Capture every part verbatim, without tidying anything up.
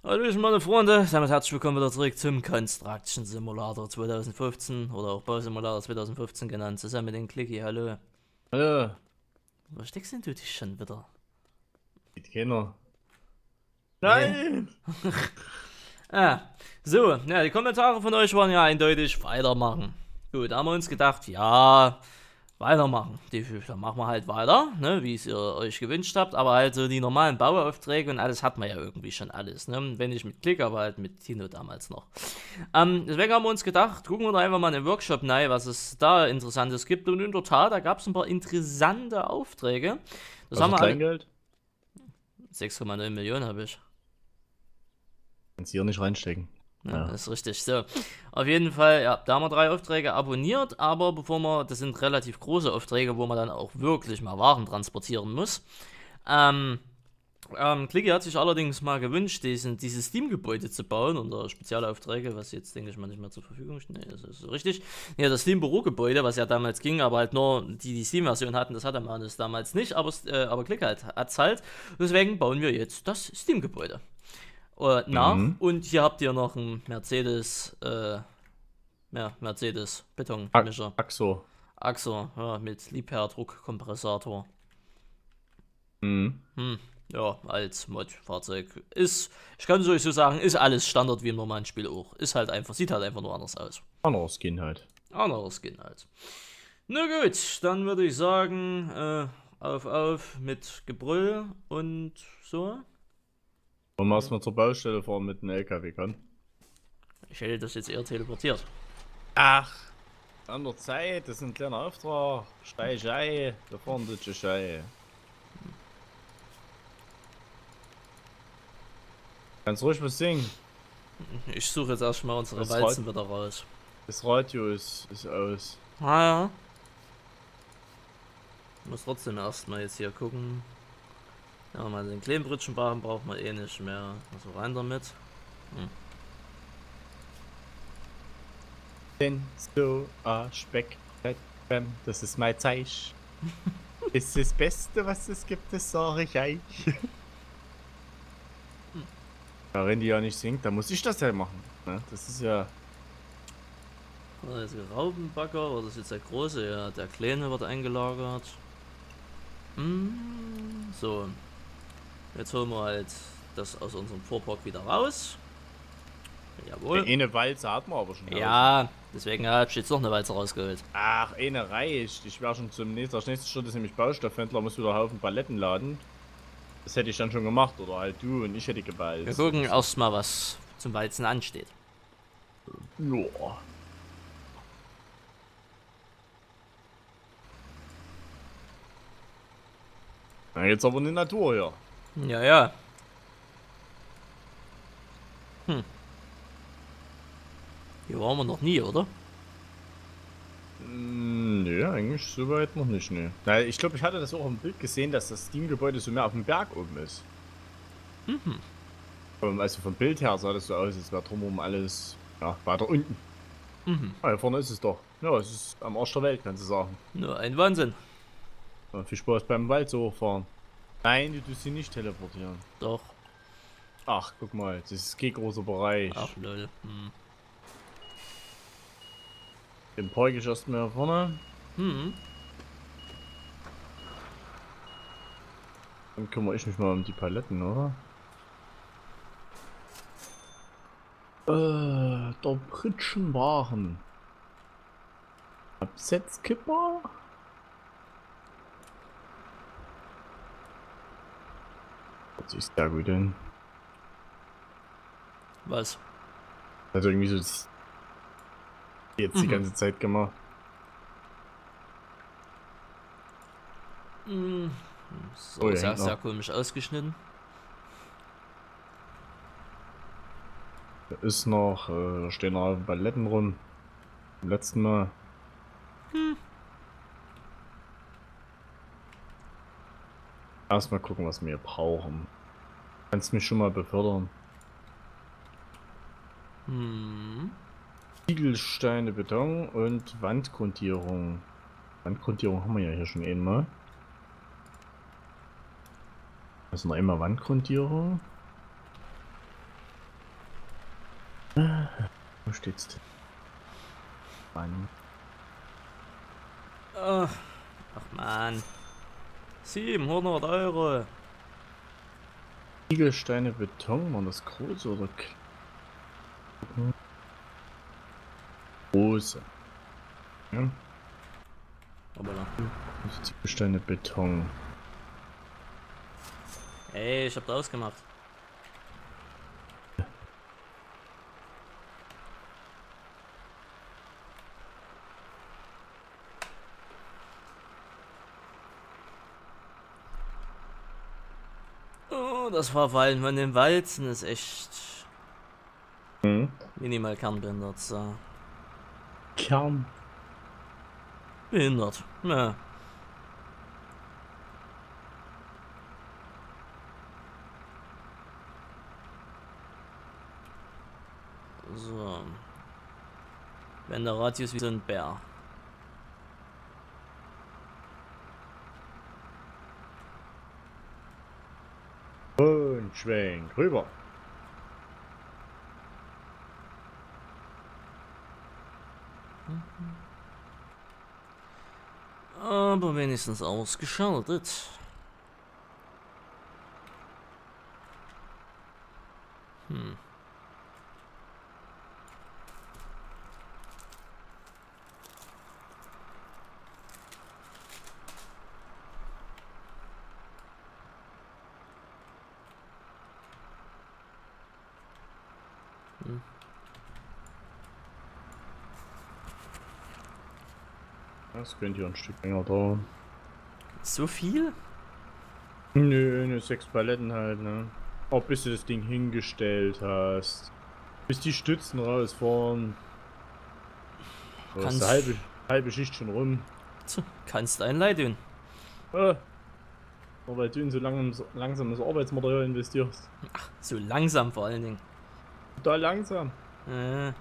Hallöchen meine Freunde, damit herzlich willkommen wieder zurück zum Construction Simulator zweitausendfünfzehn oder auch Bausimulator zweitausendfünfzehn genannt, zusammen mit dem Clicky, hallo. Hallo. Wo steckst denn du dich schon wieder? Geht keiner. Nee. Nein! Ah, so, ja, die Kommentare von euch waren ja eindeutig weitermachen. Gut, da haben wir uns gedacht, ja, weitermachen. Die, dann machen wir halt weiter, ne, wie es ihr euch gewünscht habt, aber halt so die normalen Bauaufträge und alles hat man ja irgendwie schon alles, ne, wenn nicht mit Klick, aber halt mit Tino damals noch. Ähm, deswegen haben wir uns gedacht, gucken wir doch einfach mal in den Workshop rein, was es da Interessantes gibt, und in der Tat, da gab es ein paar interessante Aufträge. Das Was haben ist wir alle. Kleingeld? sechs Komma neun Millionen habe ich. Kannst hier nicht reinstecken. Ja, Ja. das ist richtig. So, auf jeden Fall, ja, da haben wir drei Aufträge abonniert, aber bevor wir, das sind relativ große Aufträge, wo man dann auch wirklich mal Waren transportieren muss. Ähm, ähm, Clicky hat sich allerdings mal gewünscht, diesen, dieses Steam-Gebäude zu bauen unter Spezialaufträge, was jetzt, denke ich mal, nicht mehr zur Verfügung steht. Nee, das ist so richtig. Ja, das Steam-Bürogebäude, was ja damals ging, aber halt nur die, die Steam-Version hatten, das hatte man das damals nicht, aber, äh, aber Click halt, hat's halt. Deswegen bauen wir jetzt das Steam-Gebäude äh, nach. Mhm. Und hier habt ihr noch einen Mercedes, äh, ja, Mercedes Ach, Betonmischer. ach so. Axo, ja, mit Liebherr-Druckkompressator. Mhm. Hm, ja, als Mod-Fahrzeug. Ist, ich kann es euch so sagen, ist alles Standard wie im normalen Spiel auch. Ist halt einfach, sieht halt einfach nur anders aus. Anderer Skin halt. Anderes Skin halt. Na gut, dann würde ich sagen, äh, auf, auf mit Gebrüll und so. Und mal erstmal zur Baustelle fahren mit einem L K W kann. Ich hätte das jetzt eher teleportiert. Ach, an der Zeit, das ist ein kleiner Auftrag. Steichei, da fahren die Schei. Kannst ruhig was singen. Ich suche jetzt erstmal unsere Das Walzen Rad- wieder raus. Das Radio ist, ist aus. Ah ja. Ich muss trotzdem erstmal jetzt hier gucken. Ja, mal den kleinen Brötchenbaren braucht man eh nicht mehr. Also rein damit. Hm. Denn so a Speck, das ist mein Zeichen. Ist das Beste, was es gibt, das sage ich euch. Ja, wenn die ja nicht singt, dann muss ich das ja machen. Ne? Das ist ja. Also Raubenbacker, oder das ist jetzt der große, ja, der kleine wird eingelagert. Hm, so. Jetzt holen wir halt das aus unserem Fuhrpark wieder raus. Jawohl. Eine Walze hat man aber schon. Ja, deswegen habe ich jetzt noch eine Walze rausgeholt. Ach, eine reicht. Ich wäre schon zum nächsten. Der nächste Schritt ist nämlich Baustoffhändler, muss wieder einen Haufen Paletten laden. Das hätte ich dann schon gemacht, oder halt du und ich hätte geballt. Wir gucken erstmal, was zum Walzen ansteht. Ja. Na, jetzt aber in die Natur hier. Ja, ja. Hm. Hier waren wir noch nie, oder? Hm, nee, eigentlich so weit noch nicht, ne. Na, ich glaube, ich hatte das auch im Bild gesehen, dass das Steam-Gebäude so mehr auf dem Berg oben ist. Mhm. Also vom Bild her sah das so aus, als wäre drumherum alles, ja, weiter unten. Mhm. Ah, hier vorne ist es doch. Ja, es ist am Arsch der Welt, kannst du sagen. Nur ein Wahnsinn. Ja, viel Spaß beim Wald so hochfahren. Nein, du tust sie nicht teleportieren. Doch. Ach, guck mal, das ist kein großer Bereich. Ach, lol. Hm. Den park ich erstmal hier vorne. Hm. Dann kümmere ich mich mal um die Paletten, oder? Äh, der Pritschenwagen. Absetzkipper? Das ist sehr gut denn. Was? Also irgendwie so das jetzt Mhm. die ganze Zeit gemacht. Hm. So, Oh, ja, sehr, hängt sehr noch. komisch ausgeschnitten. Da ist noch, äh, da stehen noch Paletten rum. Vom letzten Mal. Hm. Erstmal gucken, was wir brauchen. Kannst mich schon mal befördern. Hm. Ziegelsteine, Beton und Wandgrundierung. Wandgrundierung haben wir ja hier schon einmal. Also noch einmal Wandgrundierung. Wo steht's denn? Mann. Oh, ach man. siebenhundert Euro. Ziegelsteine, Beton, waren das große oder kleine? Große. Ja. Aber ja. Ziegelsteine, Beton. Ey, ich hab da ausgemacht. Oh, das Verfallen von den Walzen ist echt Hm? minimal kernbehindert. So. Kern. Behindert. Ja. So. Wenn der Radius wie so ein Bär. Und schwenk rüber. Aber wenigstens ausgeschaltet. Hm. Hm. Das könnte ja ein Stück länger dauern. So viel? Nö, nur sechs Paletten halt, ne? Auch bis du das Ding hingestellt hast. Bis die Stützen rausfahren. Da ist die halbe, halbe Schicht schon rum. Kannst ein Leid tun. Ah, nur weil du in so langsames, langsames Arbeitsmaterial investierst. Ach, so langsam vor allen Dingen. Total langsam. Äh.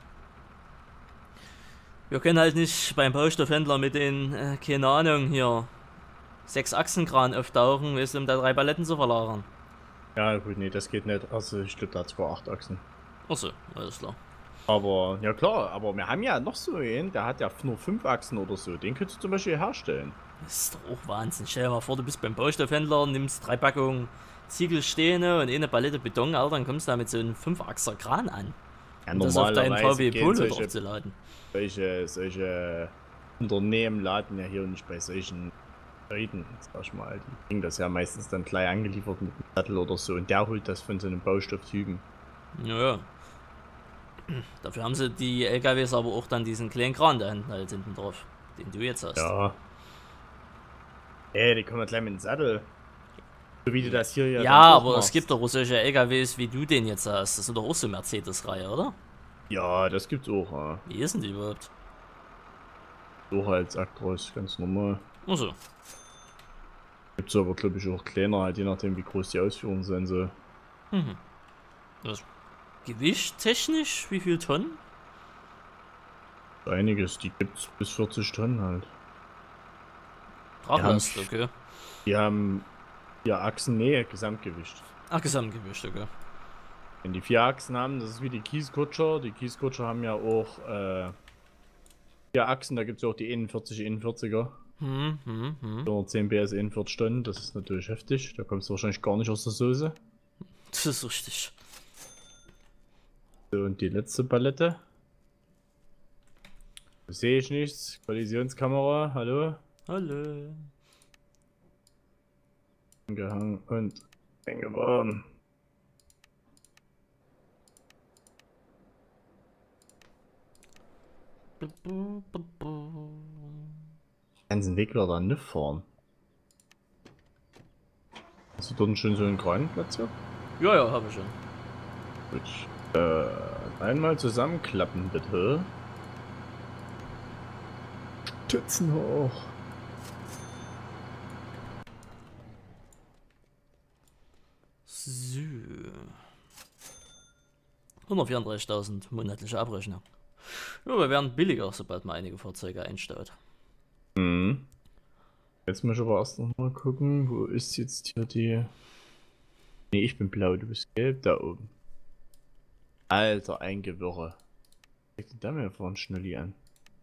Wir können halt nicht beim Baustoffhändler mit den, äh, keine Ahnung, hier sechs Achsenkran auftauchen, ist um da drei Paletten zu verlagern. Ja gut, nee, das geht nicht. Also ich glaube, da hat zwar acht Achsen. Achso, alles klar. Aber, ja klar, aber wir haben ja noch so einen, der hat ja nur fünf Achsen oder so. Den könntest du zum Beispiel herstellen. Das ist doch auch Wahnsinn. Stell dir mal vor, du bist beim Baustoffhändler, nimmst drei Packungen Ziegelsteine und eine Palette Beton, Alter, dann kommst du da mit so einem fünf Achser Kran an. Ja, Und das auf deinen normalerweise V W gehen Polo solche, draufzuladen. solche, solche Unternehmen laden ja hier nicht bei solchen Leuten, sag ich mal. Die kriegen das ja meistens dann gleich angeliefert mit einem Sattel oder so und der holt das von so einem Baustofftypen. Naja. Dafür haben sie die L K Ws aber auch dann diesen kleinen Kran da hinten halt hinten drauf, den du jetzt hast. Ja. Ey, die kommen ja gleich mit dem Sattel. So wie du das hier ja Ja, dann auch aber machst. es gibt doch auch solche L K Ws, wie du den jetzt hast. Das sind doch auch so Mercedes-Reihe, oder? Ja, das gibt's auch, ja. Wie ist denn die überhaupt? So als Actros, ganz normal. Achso. Gibt's aber, glaube ich, auch kleiner, halt je nachdem, wie groß die Ausführungen sein soll. Mhm. Das Gewicht technisch, wie viel Tonnen? Einiges, die gibt's bis vierzig Tonnen halt. Traglast, haben- okay. Die haben vier Achsen, nee, Gesamtgewicht. Ach, Gesamtgewicht, okay. Wenn die vier Achsen haben, das ist wie die Kieskutscher. Die Kieskutscher haben ja auch äh, vier Achsen, da gibt's ja auch die einundvierzig einundvierziger. Hm, hm, hm. vierhundertzehn P S, einundvierzig Tonnen, das ist natürlich heftig. Da kommst du wahrscheinlich gar nicht aus der Soße. Das ist richtig. So, und die letzte Palette. Da sehe ich nichts. Kollisionskamera, hallo. Hallo. Angehangen und eingebaut. Ganzen Weg wieder da nicht fahren. Hast du dort schon so einen Kran platziert? Ja, ja, habe ich schon. Gut. Äh, einmal zusammenklappen, bitte. Stützen hoch. So. hundertvierunddreißigtausend monatliche Abrechnung. Ja, wir werden billiger, sobald man einige Fahrzeuge einstaut. Mhm. Jetzt muss ich aber erst noch mal gucken, wo ist jetzt hier die... Ne, ich bin blau, du bist gelb, da oben. Alter, ein Gewirre. Zeigt der mir vorhin Schnulli an.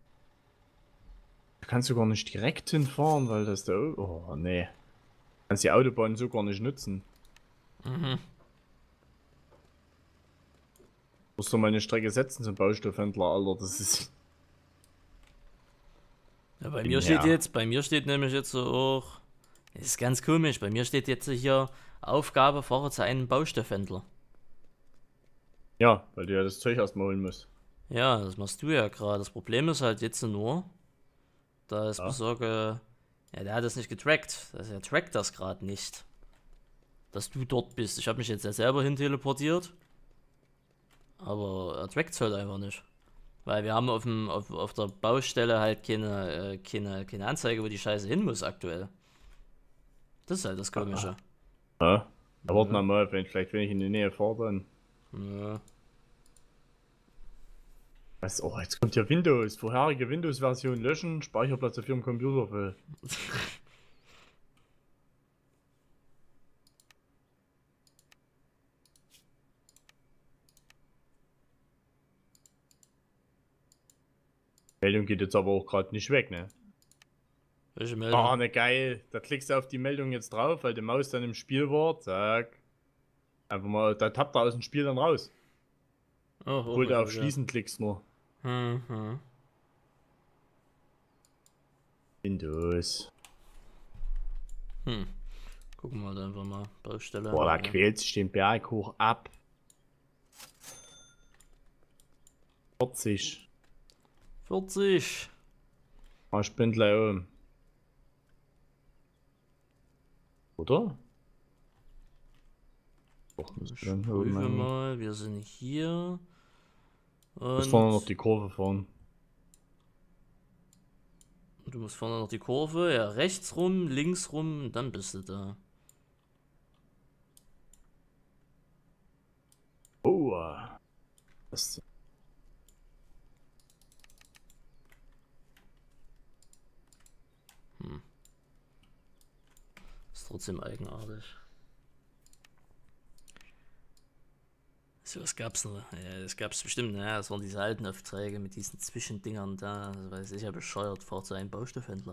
Da kannst du gar nicht direkt hinfahren, weil das da... Oh, nee. Du kannst die Autobahn so gar nicht nutzen. Mhm. Du musst doch mal eine Strecke setzen zum Baustoffhändler, Alter. Das ist... Ja, bei mir steht jetzt, bei mir steht nämlich jetzt so auch... Das ist ganz komisch, bei mir steht jetzt hier Aufgabe, fahre zu einem Baustoffhändler. Ja, weil du ja das Zeug erstmal holen musst. Ja, das machst du ja gerade. Das Problem ist halt jetzt nur, da ist Ja. Besorge... Ja, der hat das nicht getrackt. Also er trackt das gerade nicht. Dass du dort bist. Ich habe mich jetzt ja selber hin teleportiert. Aber er trackt es halt einfach nicht. Weil wir haben auf, dem, auf, auf der Baustelle halt keine, äh, keine, keine Anzeige, wo die Scheiße hin muss aktuell. Das ist halt das Komische. Ja. Da warten wir Ja. mal, wenn, vielleicht wenn ich in die Nähe fahre, dann... Ja. Was? Oh, jetzt kommt hier Windows. Vorherige Windows-Version löschen, Speicherplatz auf Ihrem Computer voll. Meldung geht jetzt aber auch gerade nicht weg, ne? Welche Meldung? Ah, ne geil. Da klickst du auf die Meldung jetzt drauf, weil die Maus dann im Spiel war. Zack. Einfach mal, da tappt er aus dem Spiel dann raus. Oh, oh, Obwohl du okay, auf okay. Schließen klickst nur. Hm, hm. Windows. Hm. Gucken wir halt einfach mal. Baustelle. Boah, da ja. quält sich den Berg hoch ab. vierzig. vierzig. Ah, ich bin gleich oben. Oder? Doch, müssen wir dann oben Prüfe eigentlich. mal, wir sind hier. Muss Und vorne noch die Kurve fahren. du musst vorne noch die Kurve, ja, rechts rum, links rum, und dann bist du da. Oh, das Hm. Ist trotzdem eigenartig. So, was gab's noch? Ja, das gab's bestimmt, ja, das waren diese alten Aufträge mit diesen Zwischendingern da. Das weiß ich ja bescheuert, fahr zu einem Baustoffhändler.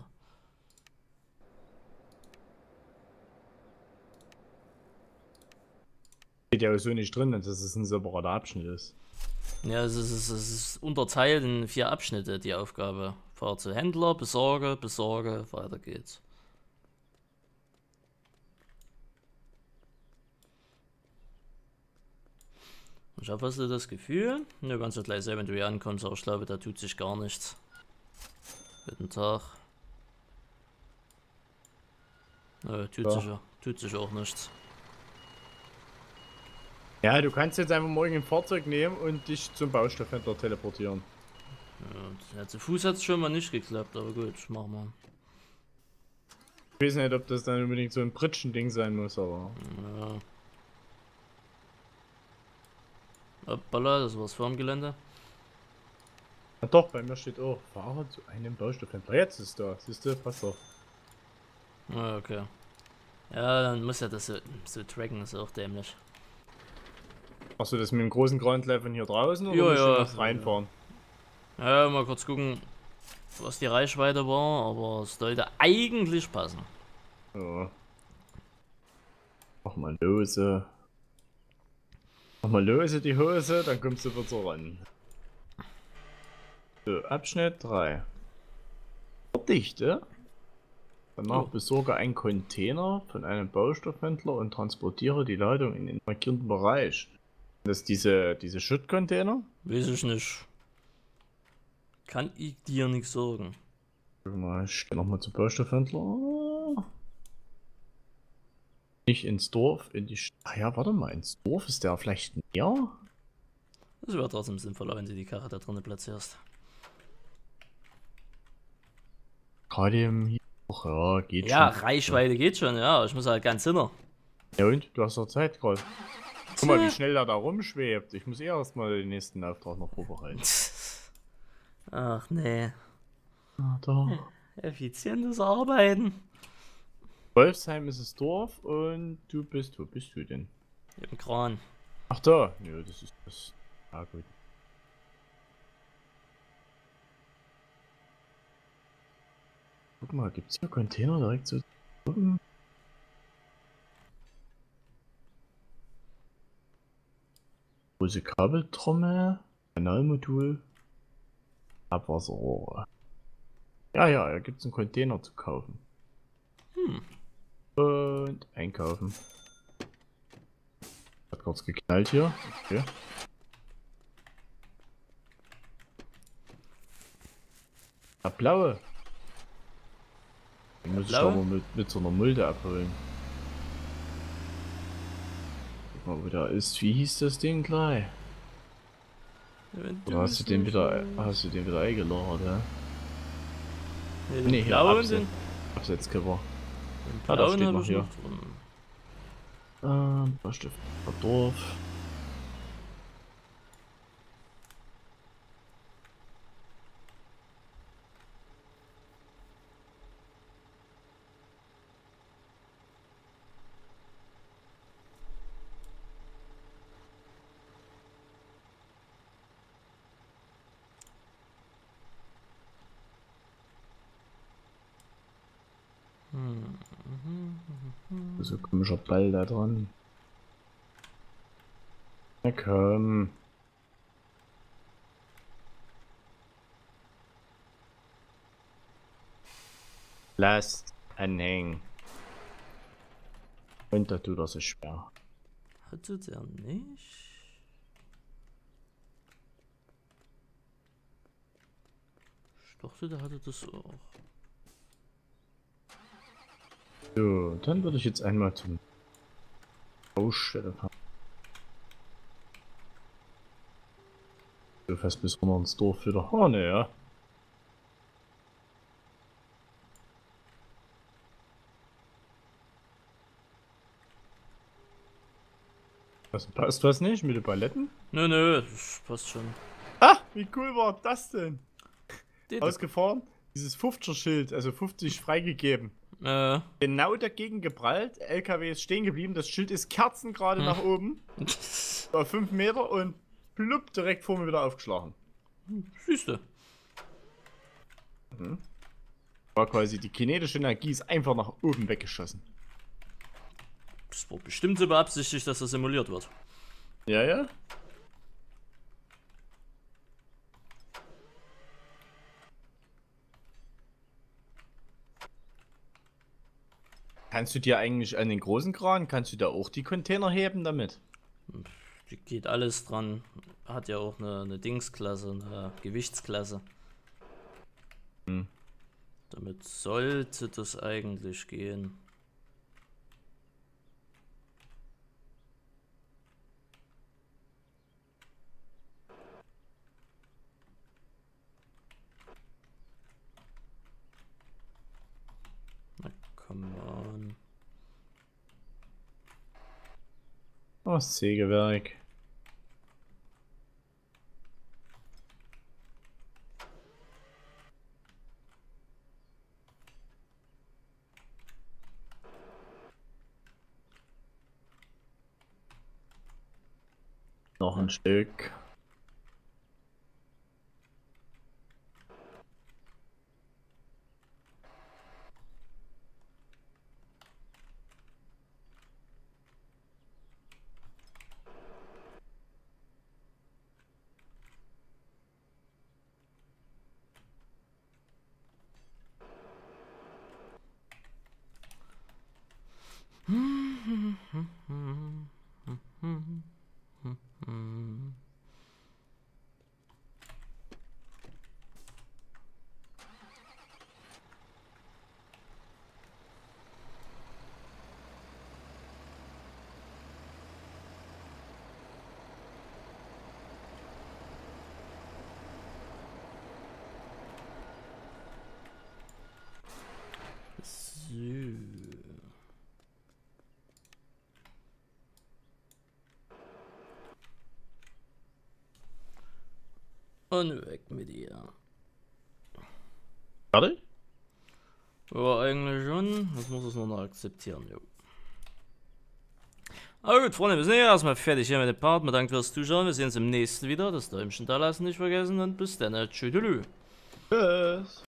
steht ja so nicht drin, dass es ein separater Abschnitt ist. Ja, es ist, es ist, es ist unterteilt in vier Abschnitte, die Aufgabe. Fahr zu Händler, besorge, besorge, weiter geht's. Ich habe also das Gefühl, du kannst ja gleich sehen, wenn du hier ankommst, aber ich glaube, da tut sich gar nichts. Guten Tag. Nö, tut, Ja. sich, ja- tut sich auch nichts. Ja, du kannst jetzt einfach morgen ein Fahrzeug nehmen und dich zum Baustoffhändler teleportieren. Ja, ja, zu Fuß hat es schon mal nicht geklappt, aber gut, machen wir. Ich weiß nicht, ob das dann unbedingt so ein Pritschen-Ding sein muss, aber... Ja. Hoppala, das war's vor dem Gelände. Na doch, bei mir steht auch, fahre zu einem Baustoffhändler. Jetzt ist da, siehst du, passt doch. Ah, okay. Ja, dann muss ja das so, so tracken, ist auch dämlich. Machst du das mit dem großen Grandlevel von hier draußen oder Ja, musst du ja, erst ja, reinfahren? Ja, mal kurz gucken, was die Reichweite war, aber es sollte eigentlich passen. Ja. Mach mal lose. Mach mal lose die Hose, dann kommst du wieder ran. So, Abschnitt drei. Verdichte. Danach Oh. besorge einen Container von einem Baustoffhändler und transportiere die Ladung in den markierten Bereich. Das ist diese, diese Schuttcontainer? Weiß ich nicht. Kann ich dir nichts sagen. Warte mal, ich geh nochmal zum Baustoffhändler. Nicht ins Dorf, in die St Ah ja, warte mal, ins Dorf ist der vielleicht näher? Das wäre trotzdem sinnvoller, wenn du die Karre da drinnen platzierst. Gerade im... Ach ja, geht Ja, schon. Reichweite geht schon, ja, ich muss halt ganz hinter. Ja und? Du hast doch Zeit gerade. Guck mal, wie schnell er da rumschwebt. Ich muss eh erstmal den nächsten Auftrag noch vorbereiten. Ach nee. Ah, da. Effizientes Arbeiten. Wolfsheim ist das Dorf und du bist... Wo bist du denn? Im Kran. Ach da. Ja, das ist das... Ah, gut. Guck mal, gibt's hier Container direkt so oben? Große Kabeltrommel, Kanalmodul, Abwasserrohre. Ja, ja, da gibt's einen Container zu kaufen. Hm. Und einkaufen. Hat kurz geknallt hier. Okay. Der blaue. Den muss ich aber mit, mit so einer Mulde abholen. Guck mal, wo der ist. Wie hieß das Ding gleich? Oder hast du den wieder, hast du den wieder eingelagert, ja? Nee, Nee, hier, Abse Absetzkipper. Ah, da steht noch hier. Ähm, Bleistift. Dorf. So ein komischer Ball da dran. Na komm. Lasst anhängen. Und da tut er sich schwer. Hatte der nicht? Ich dachte, der hatte das auch. So, dann würde ich jetzt einmal zum Baustelle fahren. So fast bis runter ins Dorf wieder. Oh ne, ja. Was, passt was nicht mit den Paletten? Nö, nö, das passt schon. Ah, wie cool war das denn? Den Ausgefahren, dieses fünfziger-Schild, also fünfzig freigegeben. Äh. Genau dagegen geprallt, L K W ist stehen geblieben, das Schild ist kerzengerade hm. nach oben. Auf fünf Meter und plupp direkt vor mir wieder aufgeschlagen. Süße. Mhm. War quasi die kinetische Energie ist einfach nach oben weggeschossen. Das war bestimmt so beabsichtigt, dass das simuliert wird. Ja, ja. Kannst du dir eigentlich an den großen Kran, kannst du da auch die Container heben damit? Die geht alles dran. Hat ja auch eine, eine Dingsklasse, eine Gewichtsklasse. Hm. Damit sollte das eigentlich gehen. Na, come on. Oh, Sägewerk. Noch ein Stück. Und weg mit ihr. Warte? Ja, eigentlich schon. Das muss es nur noch akzeptieren, jo. Aber gut, Freunde, wir sind ja erstmal fertig hier mit dem Part. Wir danken fürs Zuschauen. Wir sehen uns im nächsten wieder. Das Däumchen da lassen nicht vergessen und bis dann. Tschüss. Tschüss.